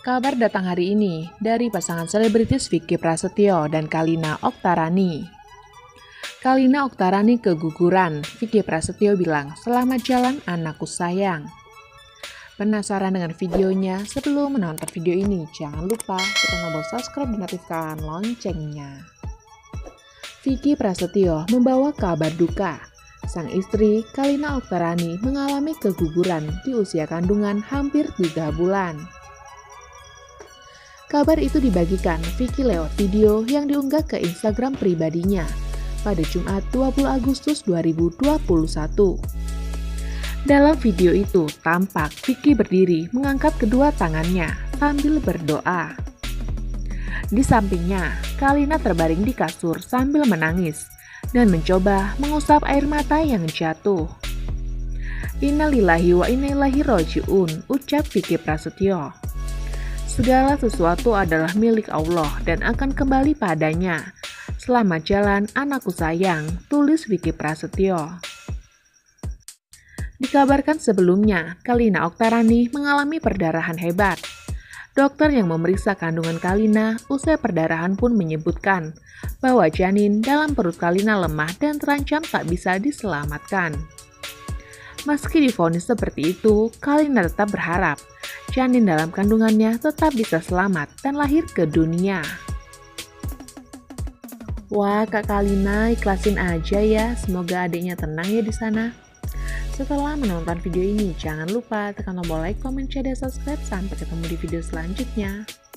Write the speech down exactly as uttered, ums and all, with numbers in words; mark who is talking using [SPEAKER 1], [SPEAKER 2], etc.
[SPEAKER 1] Kabar datang hari ini dari pasangan selebritis Vicky Prasetyo dan Kalina Oktarani. Kalina Oktarani keguguran, Vicky Prasetyo bilang, "Selamat jalan anakku sayang." Penasaran dengan videonya? Sebelum menonton video ini, jangan lupa tekan tombol subscribe dan aktifkan loncengnya. Vicky Prasetyo membawa kabar duka. Sang istri, Kalina Oktarani, mengalami keguguran di usia kandungan hampir tiga bulan. Kabar itu dibagikan Vicky lewat video yang diunggah ke Instagram pribadinya pada Jumat dua puluh Agustus dua ribu dua puluh satu. Dalam video itu tampak Vicky berdiri mengangkat kedua tangannya sambil berdoa. Di sampingnya, Kalina terbaring di kasur sambil menangis dan mencoba mengusap air mata yang jatuh. "Innalillahi wa inna ilaihi raji'un," ucap Vicky Prasetyo. "Segala sesuatu adalah milik Allah dan akan kembali padanya. Selamat jalan anakku sayang," tulis Vicky Prasetyo. Dikabarkan sebelumnya, Kalina Oktarani mengalami perdarahan hebat. Dokter yang memeriksa kandungan Kalina usai perdarahan pun menyebutkan bahwa janin dalam perut Kalina lemah dan terancam tak bisa diselamatkan. Meski divonis seperti itu, Kalina tetap berharap janin dalam kandungannya tetap bisa selamat dan lahir ke dunia. Wah, Kak Kalina, ikhlasin aja ya. Semoga adiknya tenang ya di sana. Setelah menonton video ini, jangan lupa tekan tombol like, komen, share, dan subscribe. Sampai ketemu di video selanjutnya.